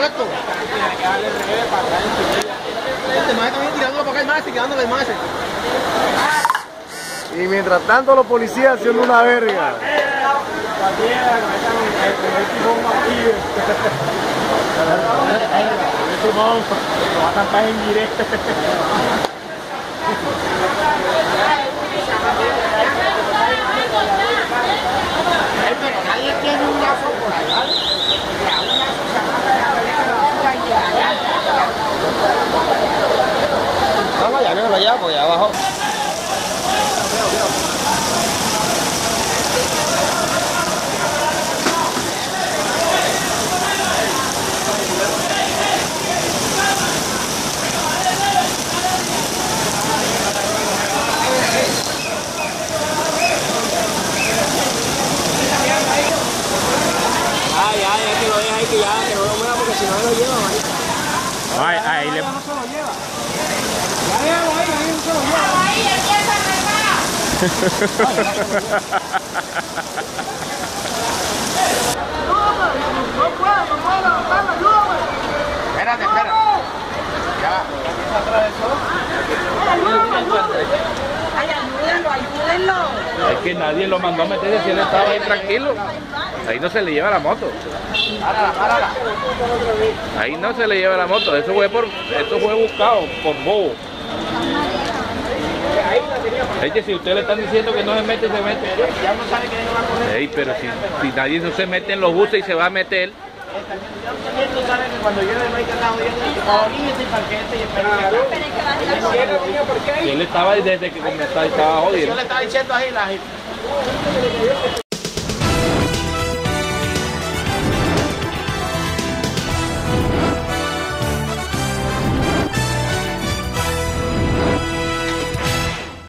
puesto. Tiene que darle el revés para atrás enseguida. Este maje también tirándolo para acá el maje y quedándole el maje. Y mientras tanto los policías haciendo una verga. Cualquiera, con el timón aquí. El timón lo va a tampar en directo. Pero nadie tiene un lazo por ahí, ¿vale? Un lazo se Vamos allá, míralo allá, porque allá abajo. ya que lo deja ahí, que no lo mueva porque si no lo lleva, marica. Ahí le... No se lo lleva. Ya déjalo ahí no se lo lleva. Ahí empieza a arrancar. No puedo levantarlo, ayúdame. Espérate. Ya se atravesó. Ay, ayúdenlo. Es que nadie lo mandó a meterse si él estaba ahí tranquilo. Ahí no se le lleva la moto. Párala. Ahí no se le lleva la moto. Eso fue buscado por bobo. Es que si usted le están diciendo que no se mete, se mete. Ya uno sabe que va a correr. Ey, pero si nadie no se mete en los buses y se va a meter. Tú sabes que cuando llueve no hay que estar jodiendo. Oríguese y parquete y espera. Si él estaba desde que comenzó, estaba jodiendo. Yo le estaba diciendo ahí la gente.